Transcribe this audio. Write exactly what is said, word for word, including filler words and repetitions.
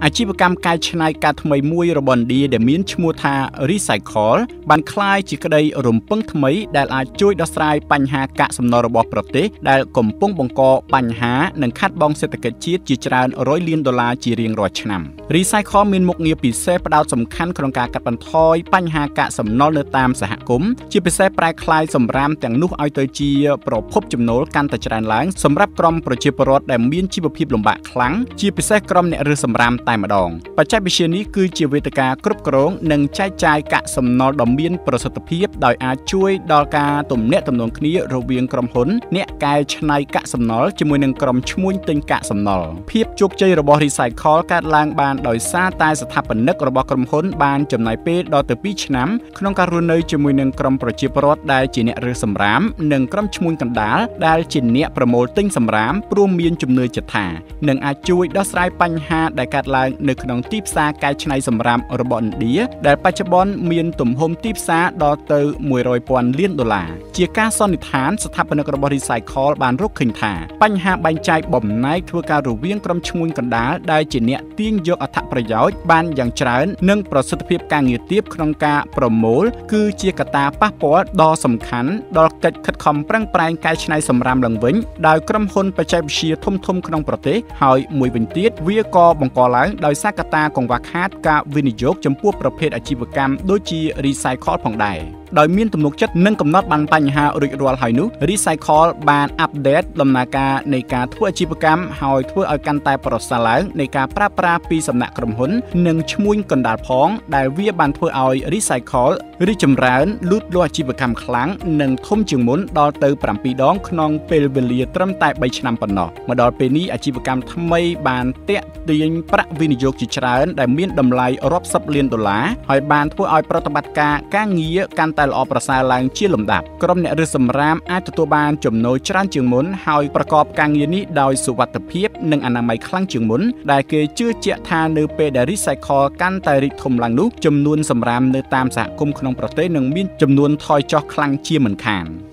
អាជីវកម្មកែច្នៃកាត់ថ្មីមួយរបស់ឥណ្ឌាដែលមានឈ្មោះថា Recycle បានក្លាយជាក្តីរំពឹងថ្មីដែលអាចជួយដោះស្រាយបញ្ហាកាកសំណល់របស់ប្រទេសដែលកំពុងបង្កបញ្ហានិងខាត់បងសេដ្ឋកិច្ចជាតិជាច្រើនរយលានដុល្លារជារៀងរាល់ឆ្នាំ Recycle មានមុខងារពិសេសផ្ដោតសំខាន់ក្នុងការកាត់បន្ថយបញ្ហាកាកសំណល់នៅតាមសហគមន៍ជាពិសេសប្រែក្លាយសម្រាមទាំងនោះឲ្យទៅជាប្រភពចំណូលកាន់តែច្រើនឡើងសម្រាប់ក្រុមប្រជាពលរដ្ឋដែលមានជីវភាពលំបាកខ្លាំងជាពិសេសក្រុមអ្នករើសសម្រាមតែម្ដងបច្ចេកវិទ្យានេះគឺជាវេទិកាគ្រប់គ្រងនិងចែកចាយកាកសំណល់ដ៏មានប្រសិទ្ធភាពដោយអាចជួយដល់ការទំនាក់ទំនងគ្នារវាងក្រុមហ៊ុនអ្នកកែច្នៃកាកសំណល់ជាមួយនឹងក្រុមឈ្មួញទិញកាកសំណល់ភាពជោគជ័យរបស់ Recycle កើតឡើងបានដោយសារតែស្ថាបនិករបស់ក្រុមហ៊ុនបានចំណាយពេលដល់ទៅពីរឆ្នាំក្នុងការរស់នៅជាមួយនឹងក្រុមប្រជាពលរដ្ឋដែលជាអ្នករើសសម្រាមនិងក្រុមឈ្មួញកណ្ដាលដែលជាអ្នកប្រមូលទិញសម្រាមព្រមមានជំនឿចិត្តថានឹងអាចជួយដោះស្រាយបញ្ហាដែលកើតឡើងនៅក្នុងទីផ្សារកែច្នៃសម្រាមរបស់ឥណ្ឌាដែលបច្ចុប្បន្នមានទំហំទីផ្សារដល់ទៅមួយរយពាន់លានដុល្លារជាការសន្និដ្ឋានស្ថាបនិករបស់ Recycle បានរកឃើញថាបញ្ហាបែងចែកបំណែកធ្វើការរវាងក្រុមឈ្មួញកណ្ដាលដែលជាអ្នកទាញយកអត្ថប្រយោជន៍បានយ៉ាងច្រើននិងប្រសិទ្ធភាពការងារទាបក្នុងការប្រមូលគឺជាកត្តាប៉ះពាល់ដ៏សំខាន់ដល់កិច្ចខិតខំប្រឹងប្រែងកែច្នៃសម្រាមឡើងវិញដោយក្រុមហ៊ុនបច្ចេកវិទ្យាធំៗក្នុងប្រទេសហើយមួយវិញទៀតវាក៏បង្កឡើងដោយសារកត្តាកង្វះខាតការវិនិយោគចំពោះប្រភេទអាជីវកម្មដូចជា Recycle ផងដែរដោយមានទំនុកចិត្តនិងកំណត់បានបញ្ហារួចរាល់ហើយនោះ Recycle បានអាប់ដេតដំណើរការនៃការធ្វើអាជីវកម្មហើយធ្វើឲ្យកាន់តែប្រសើរឡើងនៃការប្រើប្រាស់ពីសំណាក់ក្រុមហ៊ុននិងឈ្មួញកណ្ដាលផងដែលវាបានធ្វើឲ្យ Recycle រីកចម្រើនលូតលាស់អាជីវកម្មខ្លាំងនិងធំជាងមុនដល់ទៅប្រាំពីរដងក្នុងពេលវេលាត្រឹមតែបីឆ្នាំប៉ុណ្ណោះមកដល់ពេលនេះអាជីវកម្មថ្មីបានទាក់ទាញប្រាក់វិនិយោគជាច្រើនដែលមានតម្លៃរាប់សិបលានដុល្លារហើយបានធ្វើឲ្យប្រតិបត្តិការការងារកាន់តែល្អប្រសើរឡើងជាលំដាប់ក្រុមអ្នករើសសម្រាមអាចទទួលបានចំណូលច្រើនជាងមុនហើយប្រកបការងារនេះដោយសុវត្ថិភាពនិងអនាម័យខ្លាំងជាងមុនដែលគេជឿជាក់ថានៅពេលដែល Recycle កាន់តែរីកធំឡើងនោះចំនួនសម្រាមនៅតាមសហគមន៍ក្នុងប្រទេសនឹងមានចំនួនថយចុះខ្លាំងជាមិនខាន